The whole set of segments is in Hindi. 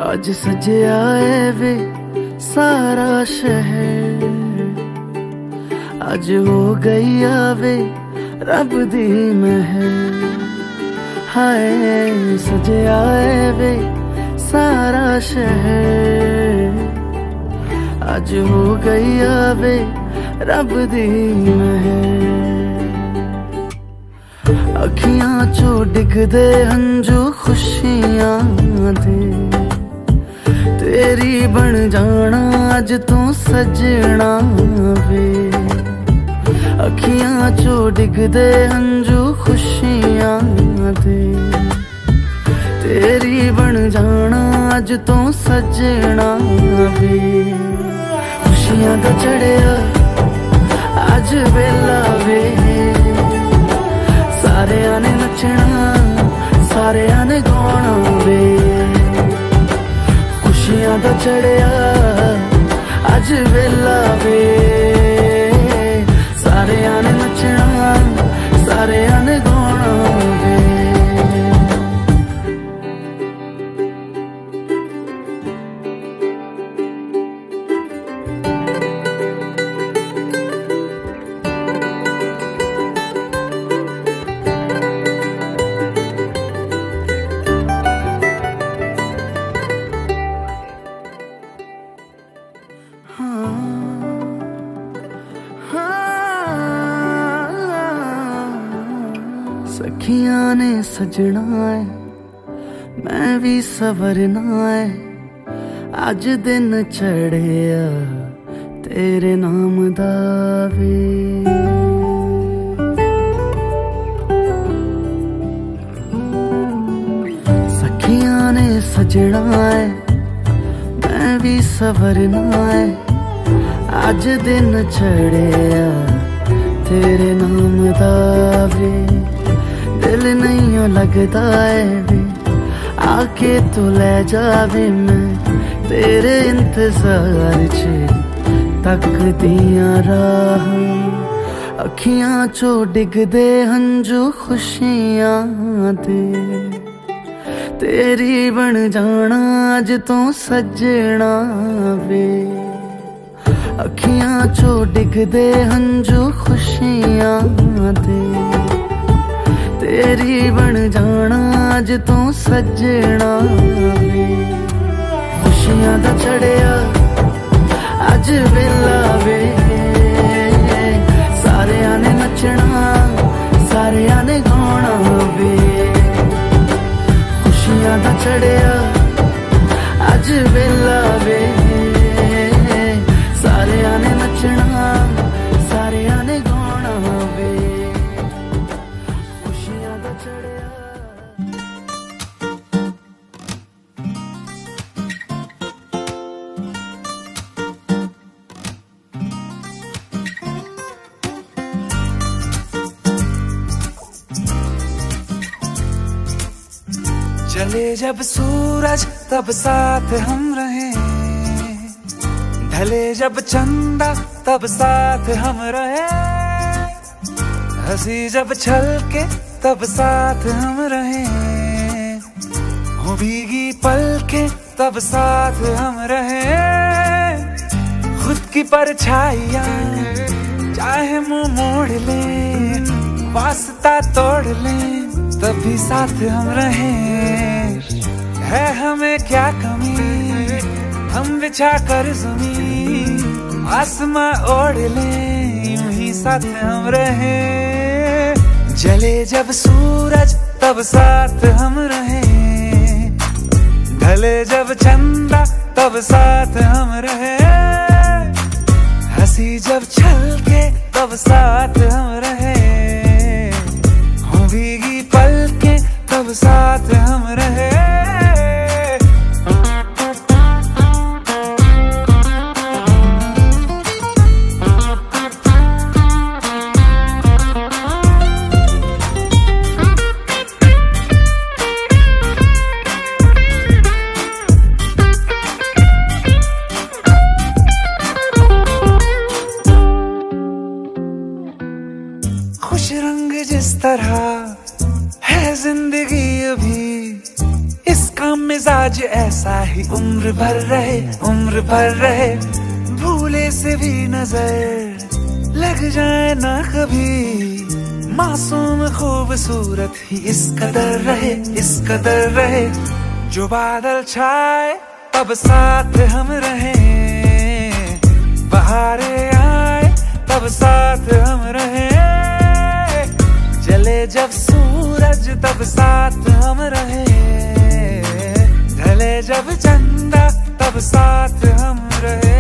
आज सजया है वे सारा शहर, आज हो गई आवे रब दी महर। हाय सजया है वे सारा शहर, आज हो गई आवे रब दी महर। अखियां चो डिगदे हंजू खुशियां दे, तेरी बन जाना अज तू सजना वे। अखियां चो डिगदे हंजू खुशियां दे, तेरी बन जाना अज तू सजना वे। खुशियां दा चढ़िया अज वेला वे, सारेयां ने नचना सारेयां ने गाना वे। खुशियां दा चढ़िया अज वेला वे, सारेयां ने नचना सारेयां ने गाना वे। सखियां ने सजना है मैं भी सवरना है, अज दिन चढ़िया तेरे नाम दा वे। सखियां ने सजना है मैं भी सवरना है, अज दिन चढ़िया तेरे नाम दा वे। दिल नहीं लगता है वे आके तू ले जावे, मैं तेरे इंतजार च तकदियां राह। अखियां चो डिगदे हंजू खुशियां दे, तेरी बन जाना अज तू सजना वे। अखियां चो डिगदे हंजू खुशियां दे, तेरी बन जाना अज तू सजना वे। खुशियां दा चढ़िया अज वेला वे, सारेयां ने नचना सारेयां ने गाना वे। खुशियां दा चढ़िया अज वेला वे, सारेयां ने नचना सारेयां ने गाना वे। चले जब सूरज तब साथ हम रहे, ढले जब चंदा तब साथ हम रहे। हंसी जब छलके तब साथ हम रहे, हो भीगी पलके तब साथ हम रहे। खुद की परछाइयां चाहे मुंह मोड़ ले, वास्ता तोड़ ले, तभी साथ हम रहे। है हमें क्या कमी, हम बिछा कर ज़मीं आसमां ओढ़ ले, यूं ही साथ हम रहे। जले जब सूरज तब साथ हम रहे, ढले जब चंदा तब साथ हम रहे। हंसी जब छलके तब साथ हम रहे, हो भीगी पलके तब साथ हम रहे। खुश रंग जिस तरह है जिंदगी अभी, मिजाज ऐसा ही उम्र भर रहे, उम्र भर रहे। भूले से भी नजर लग जाए ना कभी, मासूम खूबसूरत ही इस कदर रहे, इस कदर रहे। जो बादल छाए तब साथ हम रहे, बहारे आए तब साथ हम रहे। जले जब सूरज तब साथ हम रहे, ढले जब चंदा तब साथ हम रहे।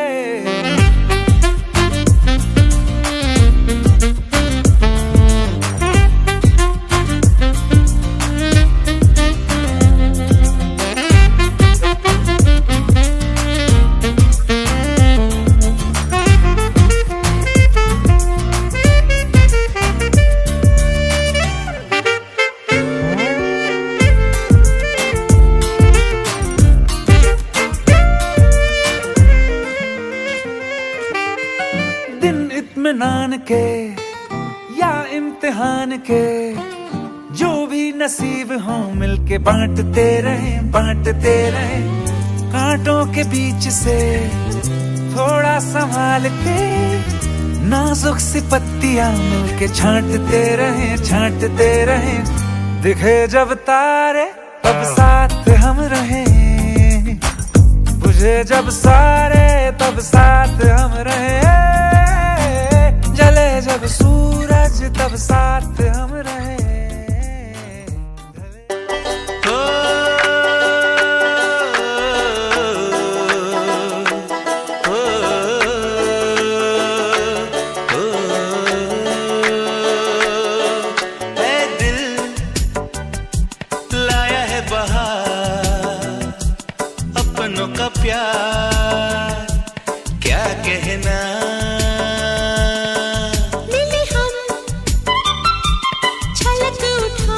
इत्मीनान के या इम्तिहान के, जो भी नसीब हो मिलके बांटते रहे, बांटते रहे। कांटों के बीच से थोड़ा संभाल के, नाजुक सी पत्तियां मिलके छांटते रहे, छांटते रहे। दिखे जब तारे तब साथ हम रहे, बुझे जब सारे तब साथ हम रहे। जले जब सूरज तब साथ हम रहे। अपनों का प्यार क्या कहना, मिले हम छलक उठा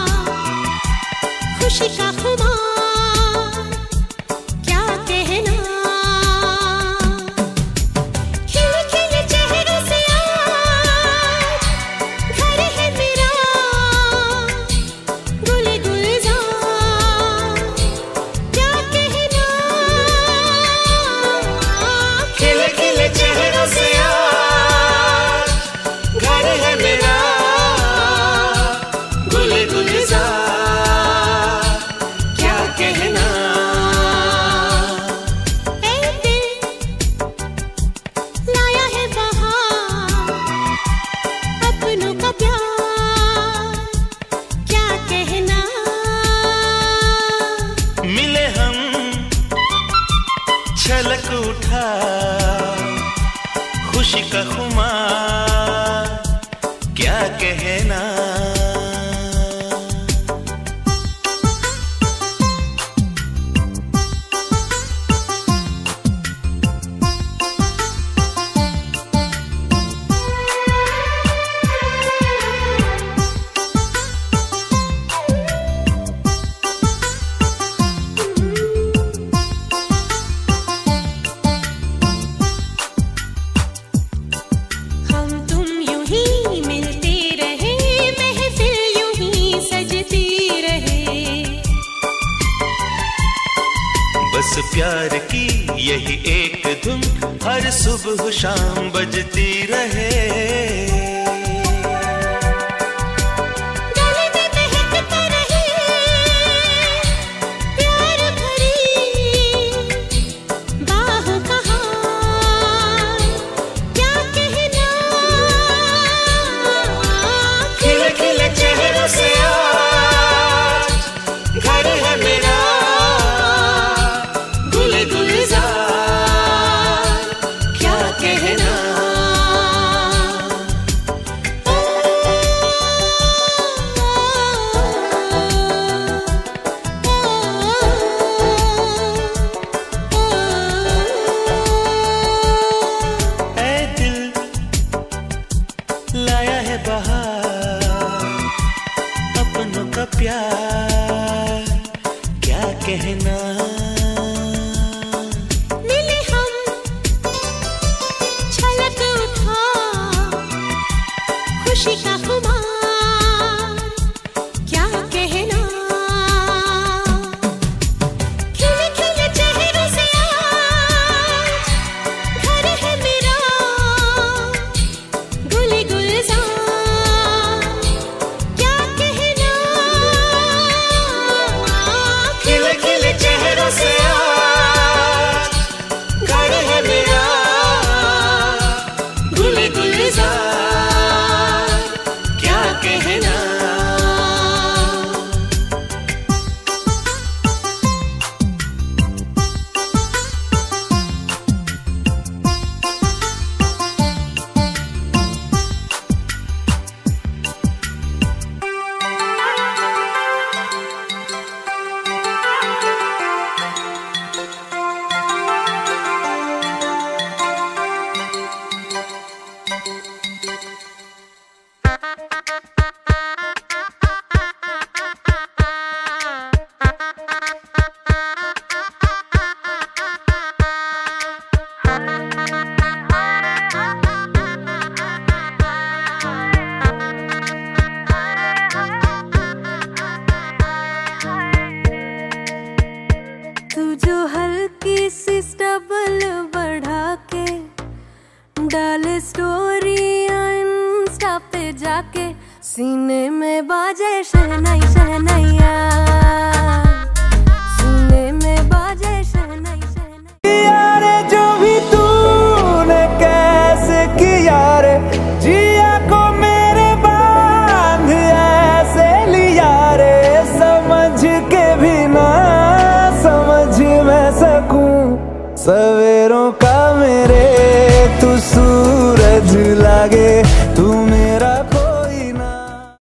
खुशी का खुमार क्या कहना। खिले खिले चेहरों से आज घर है मेरा, गुल गुलजार क्या कहना। खिले खिले चेहरों से आज घर है मेरा, गुल गुलजार क्या कहना। ऐ दिल लाया है बहार, अपनों का प्यार क्या कहना। मिले हम छलक उठा खुशी का खुमार क्या कहना। हम तुम यूं ही मिलते रहे, महफिल यूं ही सजती रहे। बस प्यार की यही एक धुन हर सुबह शाम बजती रहे। गले में महकता रहे प्यार भरी बाहों का हार क्या कहना। खिले खिले चेहरों से आज घर है मेरा, गुल गुलजार क्या कहना। ऐ दिल लाया है बहार, अपनों का प्यार क्या कहना। मिले हम छलक उठा खुशी का खुमार क्या कहना। सीने में बाजे शहनाई शहनाइया, सीने में बाजे शहनाई शहनाई। यारे जो भी तूने कैसे किया रे, जिया को मेरे बांध ऐसे लिया रे, समझ के भी ना समझ मैं सकूं सवे